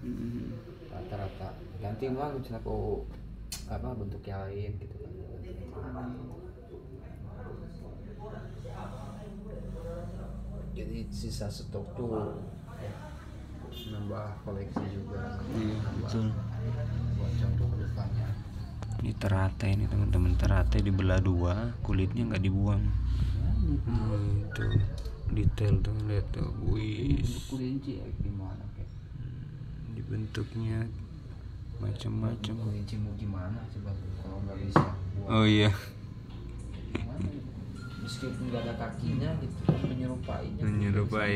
Rata-rata ganti mah aku apa bentuk yang lain gitu kan. Jadi sisa stok tuh nambah koleksi juga, betul. buat contoh kedepannya. Ini teratai ini teman-teman, teratai dibelah dua, kulitnya nggak dibuang. Itu detail tuh, lihat tuh, wih. Kelinci ya gimana kayak? Dibentuknya macam-macam. Kelinci mau gimana coba kalau nggak bisa buang? Oh iya. Gimana gitu? Meskipun nggak ada kakinya gitu kan Menyerupai.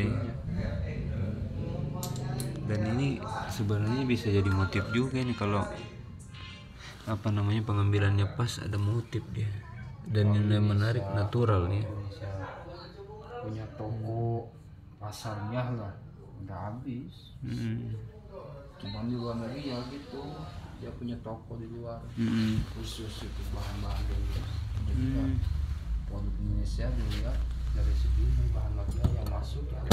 Dan ini sebenarnya bisa jadi motif juga nih kalau apa namanya pengambilannya pas, ada motif dia. Dan yang menarik natural nih. Indonesia punya toko pasarnya lah nggak habis. Cuma di luar negeri ya gitu, dia punya toko di luar khusus itu bahan-bahan gitu. Jadi ya, produk Indonesia dilihat dari segi bahan material yang masuk ya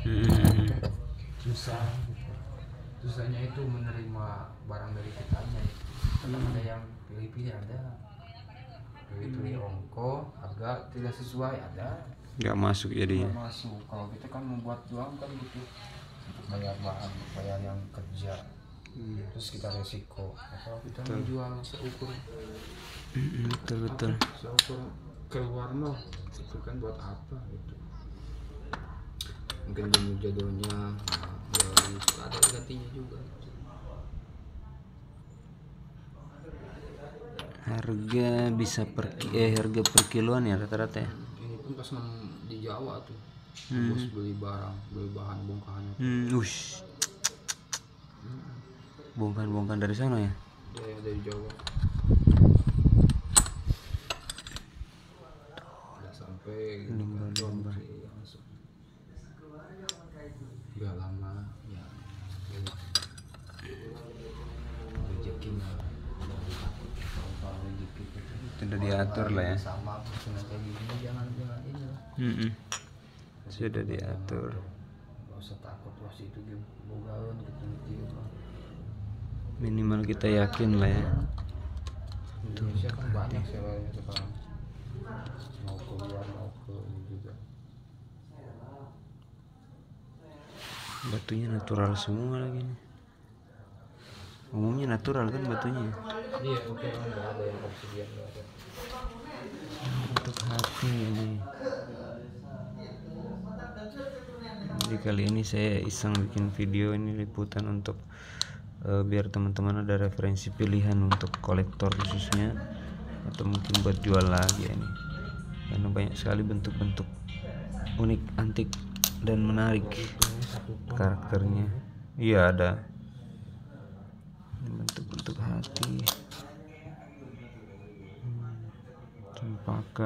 susah gitu. Susahnya itu menerima barang dari kitanya itu. Ada yang pilih-pilih, ada pilih-pilih ongko, harga tidak sesuai, ada Nggak masuk jadinya. nggak masuk. Kalau kita kan membuat doang kan gitu untuk bayar bahan, bayar yang kerja, terus kita resiko. Kalau kita menjual seukur Betul. seukur keluar mah itu kan buat apa gitu. Mungkin jodohnya ada gantinya juga. Harga bisa harga per kiloan ya rata-rata ya. Ini pun pas di Jawa tuh bos beli bahan bongkahannya Bongkahan dari sana ya. dari Jawa. Udah sampai Lembar. langsung nggak lama ya rezekinya kalau rezeki itu Sudah diatur lah ya. sama pesanan kayak gini jangan ini lah. Sudah diatur. Nggak usah takut wah itu bogaun gitu. Minimal kita yakin lah ya. Indonesia kan banyak sewanya sekarang, mau keluar mau ke ini juga. Batunya natural semua lagi nih. Umumnya natural kan batunya. Iya oke lah, nggak ada yang obsidian, nggak ada. Untuk hati ini. Jadi kali ini saya iseng bikin video ini liputan untuk biar teman-teman ada referensi pilihan untuk kolektor khususnya, atau mungkin buat jual lagi ya ini, karena banyak sekali bentuk-bentuk unik, antik dan menarik karakternya. Iya ada bentuk-bentuk hati, cempaka,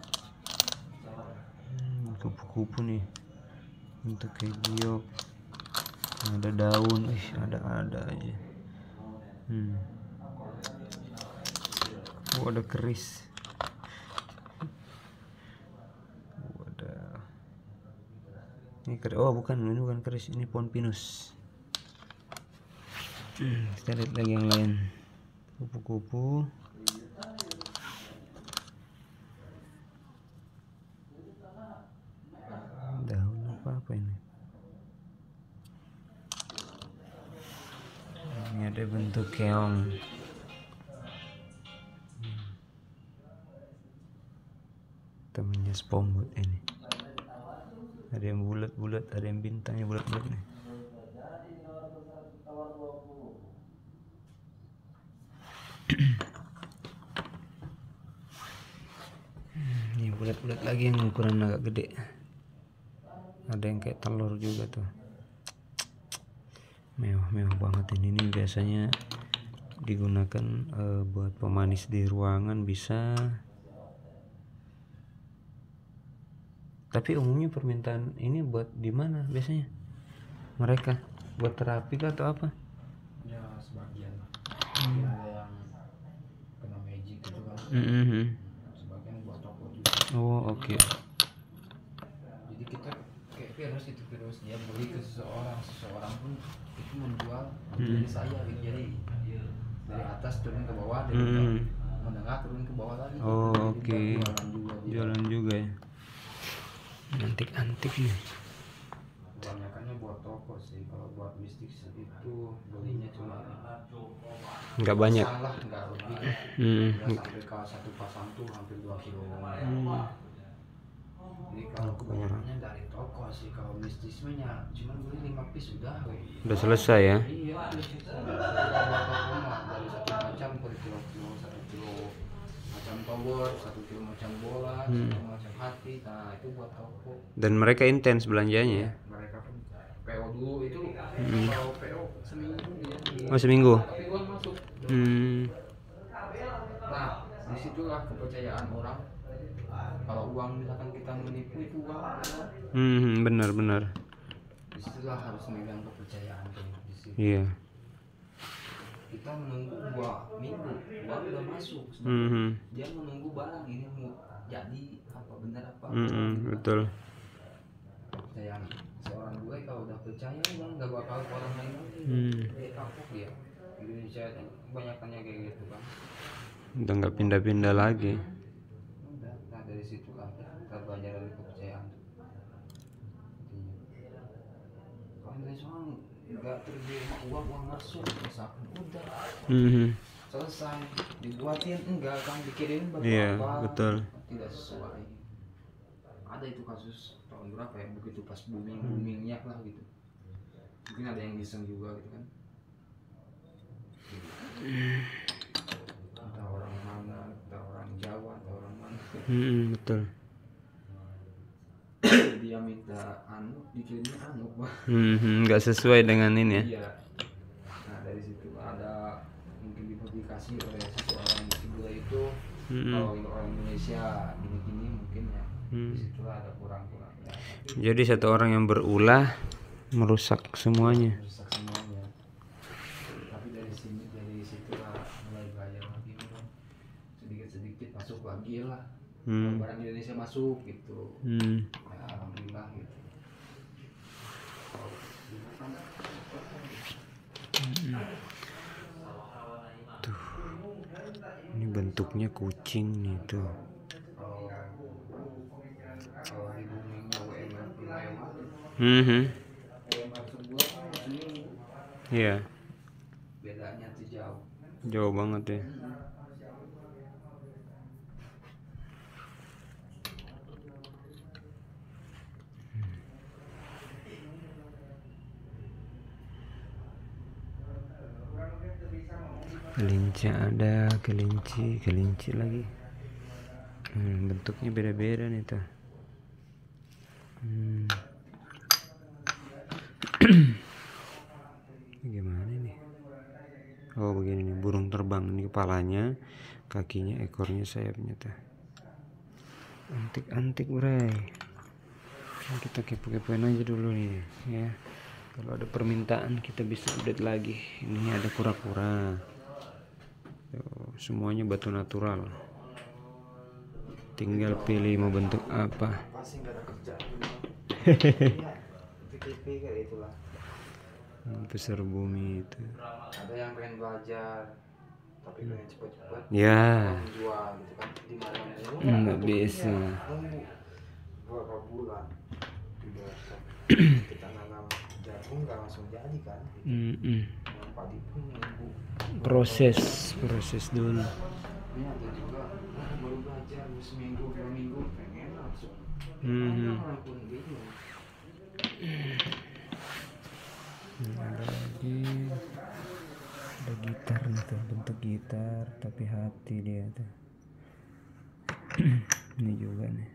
kupu-kupu nih, bentuk kayak giok, ada daun, ada aja. Ada keris, ada ini keris. Oh bukan, ini bukan keris, ini pohon pinus. Kita lihat lagi yang lain, kupu-kupu, daun apa ini. Ini ada bentuk keong, temennya SpongeBob ini. Ada yang bulat-bulat, ada yang bintangnya bulat-bulat nih. Ini bulat-bulat lagi yang ukuran agak gede. Ada yang kayak telur juga tuh. Mewah banget ini. Ini biasanya digunakan buat pemanis di ruangan bisa. Tapi umumnya permintaan ini buat di mana biasanya? Mereka buat terapi kah atau apa? Ya sebagian lah. Ada yang kena magic gitu kan. Sebagian buat toko juga. Oh oke. Jadi kita kayak virus dia beli ke seseorang pun itu menjual diri saya gitu. Jadi dari atas turun ke bawah, dari menengah turun ke bawah lagi. Oh, oke. Jualan juga ya. Antik-antik nih. Kebanyakannya buat toko sih. Kalau buat bisnis itu belinya cuma nggak banyak. Salah nggak lebih. Nggak sampai ke satu pasang tuh hampir 2 kilo. Jadi kalau kebanyakannya dari toko sih. Kalau bisnisnya cuma beli 5 piece udah selesai ya. Iya, kalau toko mah dari satu macam per kilo, 1 kilo macam tower, 1 kilo macam bola, 1 macam hati. Nah itu buat toko. Dan mereka intens belanjanya ya. Mereka pun PO dulu itu kalau PO seminggu dia. Oh, seminggu. Tapi uang masuk. Nah disitulah kepercayaan orang. Kalau uang misalkan kita menipu itu uang. Benar. Disitulah harus megang kepercayaan tuh di situ. Iya. Kita menunggu 2 minggu uang udah masuk. Dia menunggu barang ini mau jadi apa benar apa. Betul. Kepercayaan seorang gue kalau udah percaya uang nggak bakal ke orang lain lagi. Dia kapok dia. Indonesia kebanyakannya kayak gitu kan. Udah nggak pindah-pindah lagi. Nah dari situ lah kita belajar dari kepercayaan. Kalau Indonesia nggak terima uang masuk misalkan udah selesai dibuatin enggak kan dikirim apa betul. Tidak sesuai. Ada itu kasus tahun berapa ya begitu pas boomingnya lah gitu. Mungkin ada yang iseng juga gitu kan. Entah orang mana, entah orang Jawa, entah orang mana. Betul. Dia minta dikirimnya nggak sesuai dengan ini ya. Iya. Nah dari situ ada mungkin dimodifikasi oleh seseorang bule itu. Kalau orang Indonesia gini-gini mungkin ya. Disitulah ada kurang-kurangnya. Jadi satu orang yang berulah merusak semuanya. Tapi dari situlah mulai belajar lagi, sedikit-sedikit masuk lagi lah. Barang Indonesia masuk gitu. Ya, alhamdulillah gitu. Tuh. Ini bentuknya kucing nih tuh. Kalau di boomingnya UMR mewah. UMR sebuah ini. Iya. Bedanya tuh jauh. Jauh banget ya. Kelinci ada, kelinci lagi. Bentuknya beda-beda nih tuh. Gimana nih? Oh begini nih, burung terbang ini kepalanya, kakinya, ekornya, sayapnya tuh. Antik-antik bray. Kita kepo-kepoin aja dulu nih ya. Kalau ada permintaan kita bisa update lagi. Ini ada kura-kura. Semuanya batu natural. Tinggal pilih mau bentuk apa. Pasti nggak ada kerja. PKP kayak itulah. Besar bumi itu. Ada yang pengen belajar, tapi pengen cepet-cepet. Ya. Jual gitu kan di mana nggak bisa. Nunggu beberapa bulan. Kita nanam jagung nggak langsung jadi kan. Padi pun nunggu. Proses dulu. Ini ada juga baru belajar seminggu 2 minggu pengen langsung. Orang pun bingung. Ada lagi, ada gitar nih tuh, bentuk gitar tapi hati dia tuh. Ini juga nih.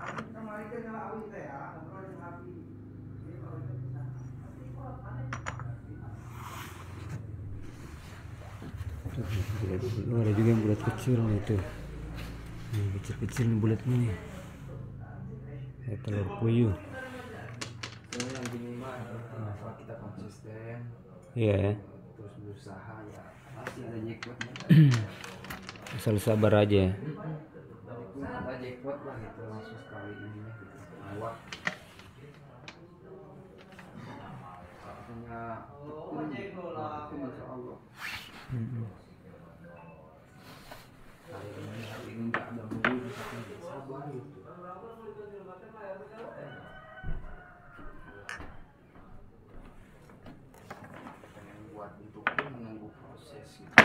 Ada juga yang bulat kecil nih tuh. Nih kecil-kecil nih bulatnya nih. Kayak telur puyuh. Yang gini mah asal kita konsisten. Iya. Terus berusaha ya pasti ada jackpotnya. Asal sabar aja. Ada jackpot lah gitu langsung sekali ini gitu. Awak. Punya insya Allah. Hari ini nggak ada murid, sabar gitu. Pengen buat itu pun menunggu proses gitu.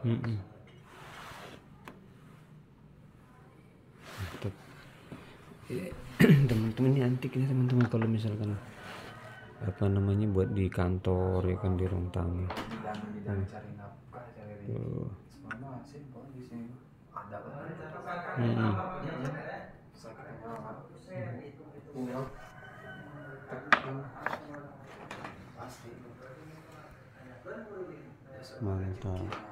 Mantap. Teman-teman ini antik nih teman-teman, kalau misalkan apa namanya buat di kantor ya kan, di ruang tamu. Bidang cari nafkah, cari rezeki. Semua simpel di sini. Ada kan? Sakit banget. Pulang. Pasti. Mantap.